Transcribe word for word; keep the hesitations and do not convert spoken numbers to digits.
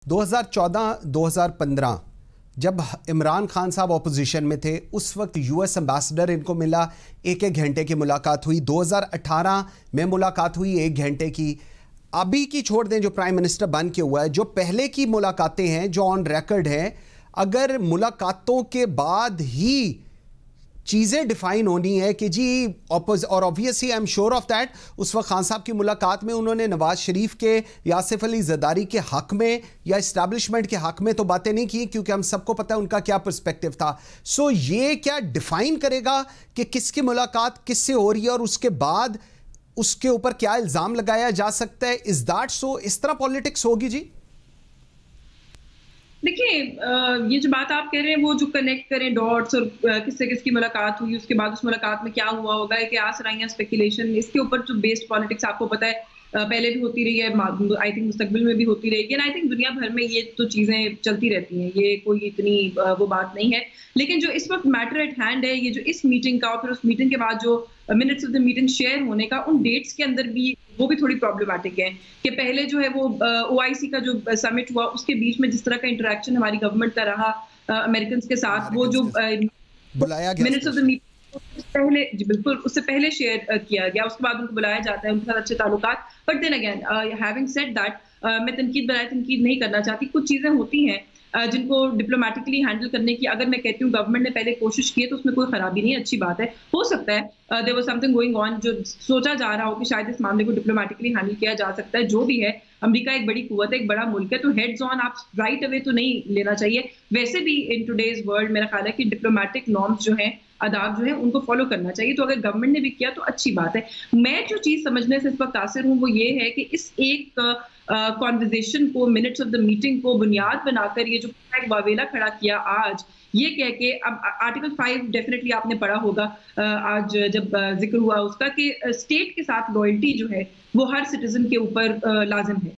दो हज़ार चौदह दो हज़ार पंद्रह जब इमरान खान साहब ऑपोजिशन में थे, उस वक्त यूएस एम्बेसडर इनको मिला, एक एक घंटे की मुलाकात हुई। दो हज़ार अठारह में मुलाकात हुई एक घंटे की। अभी की छोड़ दें, जो प्राइम मिनिस्टर बन के हुआ है, जो पहले की मुलाकातें हैं जो ऑन रिकॉर्ड हैं, अगर मुलाकातों के बाद ही चीज़ें डिफाइन होनी है कि जी ऑपोज और obviously I am sure of that उस वक्त खान साहब की मुलाकात में उन्होंने नवाज शरीफ के, यासिफ अली जरदारी के हक में या इस्टेब्लिशमेंट के हक में तो बातें नहीं की, क्योंकि हम सबको पता है उनका क्या पर्सपेक्टिव था। सो ये क्या डिफाइन करेगा कि किसकी मुलाकात किससे हो रही है और उसके बाद उसके ऊपर क्या इल्ज़ाम लगाया जा सकता है? Is that so? इस तरह पॉलिटिक्स होगी जी? देखिए, ये जो बात आप कह रहे हैं वो जो कनेक्ट करें डॉट्स और किससे किसकी मुलाकात हुई, उसके बाद उस मुलाकात में क्या हुआ होगा, कि आसराइयां स्पेकुलेशन, इसके ऊपर जो बेस्ड पॉलिटिक्स आपको पता है पहले भी होती रही है, आई थिंक मुस्तकबिल में भी होती रहेगी। एंड आई थिंक दुनिया भर में ये तो चीज़ें चलती रहती हैं, ये कोई इतनी वो बात नहीं है। लेकिन जो इस वक्त मैटर एट हैंड है, ये जो इस मीटिंग का और फिर उस मीटिंग के बाद जो minutes of the meeting share होने का, उन डेट्स के अंदर भी वो भी थोड़ी प्रॉब्लमैटिक है कि पहले जो है वो ओआईसी का जो समिट हुआ उसके बीच में जिस तरह का इंटरेक्शन हमारी गवर्नमेंट का रहा अमेरिकन के साथ, वो जो बुलाया गया मिनट्स ऑफ द मीटिंग पहले, जी बिल्कुल, उससे पहले शेयर किया गया, उसके बाद उनको बुलाया जाता है, उनके साथ अच्छे ताल्लुकात। But then again, having said that, मैं तनकीद बनाए तनकीद नहीं करना चाहती। कुछ चीज़ें होती हैं uh, जिनको डिप्लोमेटिकली हैंडल करने की अगर मैं कहती हूँ गवर्नमेंट ने पहले कोशिश की है तो उसमें कोई खराबी नहीं है, अच्छी बात है। हो सकता है there was something going on, जो सोचा जा रहा हो कि शायद इस मामले को डिप्लोमेटिकली हैंडल किया जा सकता है। जो भी है, अमेरिका एक बड़ी कुव्वत है, एक बड़ा मुल्क है, तो हेड्स ऑन आप राइट अवे तो नहीं लेना चाहिए। वैसे भी इन टुडेज वर्ल्ड मेरा ख्याल है कि डिप्लोमेटिक नॉर्म्स जो हैं, आदाब जो है, उनको फॉलो करना चाहिए। तो अगर गवर्नमेंट ने भी किया तो अच्छी बात है। मैं जो चीज़ समझने से इस वक्त कासिर हूँ वो ये है कि इस एक कॉन्वर्जेशन uh, को, मिनट्स ऑफ द मीटिंग को बुनियाद बनाकर ये जो एक वावेला खड़ा किया आज, ये कह के, अब आर्टिकल फाइव डेफिनेटली आपने पढ़ा होगा आज जब जिक्र हुआ उसका, कि स्टेट के साथ लॉयल्टी जो है वो हर सिटीजन के ऊपर लाजिम है।